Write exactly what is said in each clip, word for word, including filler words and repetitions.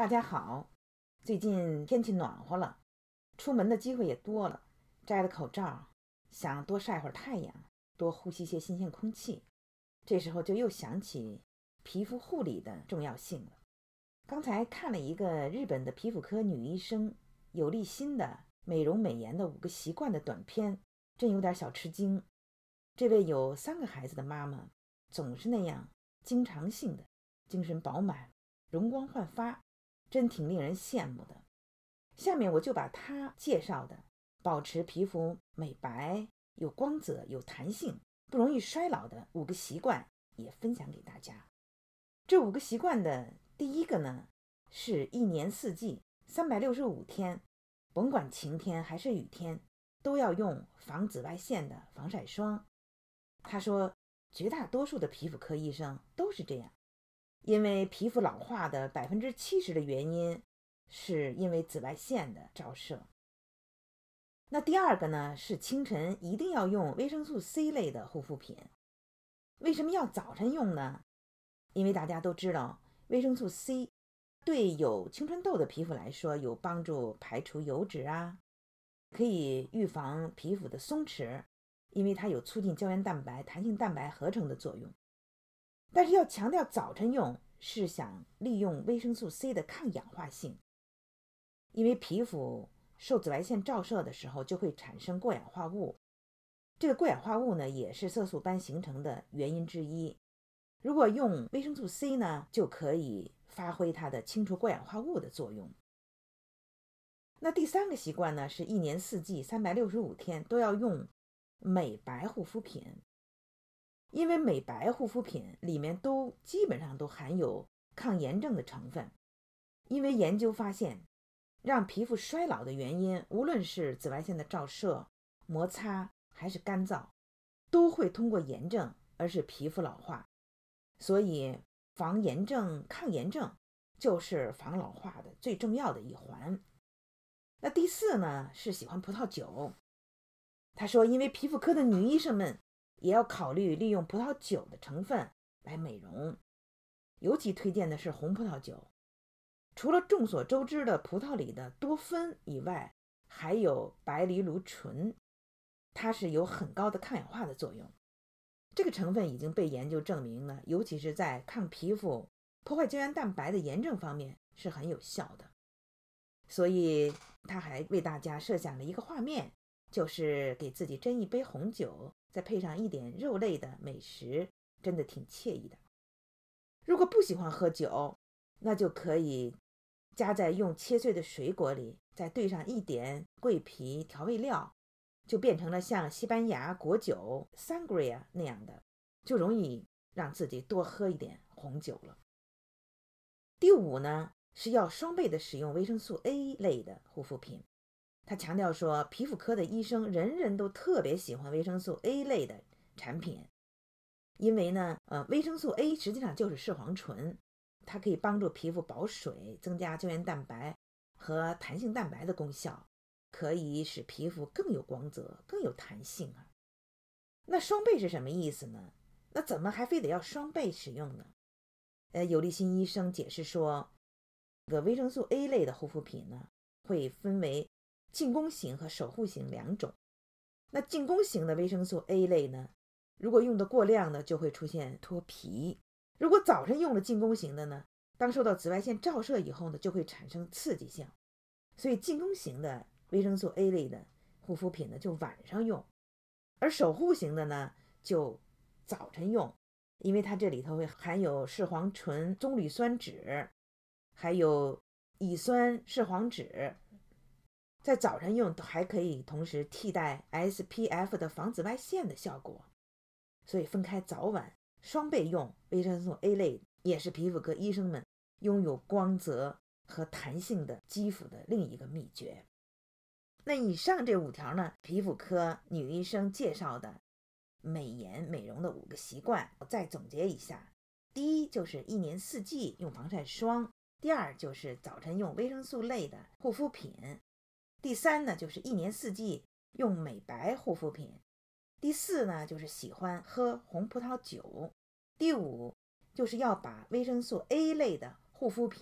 大家好，最近天气暖和了，出门的机会也多了，摘了口罩，想多晒会儿太阳，多呼吸些新鲜空气。这时候就又想起皮肤护理的重要性了。刚才看了一个日本的皮肤科女医生有利欣的美容美颜的五个习惯的短片，真有点小吃惊。这位有三个孩子的妈妈总是那样经常性的精神饱满，容光焕发，真挺令人羡慕的。下面我就把她介绍的保持皮肤美白、有光泽、有弹性、不容易衰老的五个习惯也分享给大家。这五个习惯的第一个呢，是一年四季三百六十五天，甭管晴天还是雨天，都要用防紫外线的防晒霜。他说绝大多数的皮肤科医生都是这样，因为皮肤老化的百分之七十的原因是因为紫外线的照射。那第二个呢，是清晨一定要用维生素 C 类的护肤品。为什么要早晨用呢？因为大家都知道维生素 C 对有青春痘的皮肤来说有帮助排除油脂啊，可以预防皮肤的松弛，因为它有促进胶原蛋白、弹性蛋白合成的作用。但是要强调早晨用，是想利用维生素 C 的抗氧化性，因为皮肤受紫外线照射的时候就会产生过氧化物，这个过氧化物呢也是色素斑形成的原因之一。如果用维生素 C 呢，就可以发挥它的清除过氧化物的作用。那第三个习惯呢，是一年四季三百六十五天都要用美白护肤品。因为美白护肤品里面都基本上都含有抗炎症的成分。因为研究发现，让皮肤衰老的原因，无论是紫外线的照射、摩擦还是干燥，都会通过炎症而使皮肤老化。所以防炎症、抗炎症就是防老化的最重要的一环。那第四呢，是喜欢葡萄酒。他说因为皮肤科的女医生们也要考虑利用葡萄酒的成分来美容，尤其推荐的是红葡萄酒。除了众所周知的葡萄里的多酚以外，还有白藜芦醇，它是有很高的抗氧化的作用。这个成分已经被研究证明呢，尤其是在抗皮肤、破坏胶原蛋白的炎症方面是很有效的。所以他还为大家设想了一个画面，就是给自己斟一杯红酒，再配上一点肉类的美食，真的挺惬意的。如果不喜欢喝酒，那就可以加在用切碎的水果里，再兑上一点桂皮调味料，就变成了像西班牙果酒 Sangria 那样的，就容易让自己多喝一点红酒了。第五呢，是要双倍的使用维生素 A 类的护肤品。他强调说，皮肤科的医生人人都特别喜欢维生素 A 类的产品，因为呢，呃，维生素 A 实际上就是视黄醇，它可以帮助皮肤保水，增加胶原蛋白和弹性蛋白的功效，可以使皮肤更有光泽、更有弹性啊。那双倍是什么意思呢？那怎么还非得要双倍使用呢？呃，有利欣医生解释说，这个维生素 A 类的护肤品呢，会分为进攻型和守护型两种。那进攻型的维生素 A 类呢，如果用的过量呢，就会出现脱皮。如果早晨用了进攻型的呢，当受到紫外线照射以后呢，就会产生刺激性。所以进攻型的维生素 A 类的护肤品呢，就晚上用，而守护型的呢，就早晨用，因为它这里头会含有视黄醇、棕榈酸酯，还有乙酸视黄酯，在早晨用还可以同时替代 S P F 的防紫外线的效果。所以分开早晚双倍用维生素 A 类，也是皮肤科医生们拥有光泽和弹性的肌肤的另一个秘诀。那以上这五条呢，皮肤科女医生介绍的美颜美容的五个习惯，我再总结一下。第一，就是一年四季用防晒霜；第二，就是早晨用维生素类的护肤品；第三呢，就是一年四季用美白护肤品；第四呢，就是喜欢喝红葡萄酒；第五，就是要把维生素 A 类的护肤品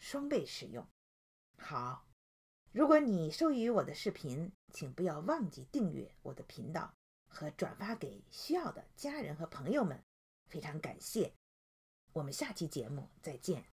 双倍使用。好，如果你受益于我的视频，请不要忘记订阅我的频道和转发给需要的家人和朋友们，非常感谢。我们下期节目再见。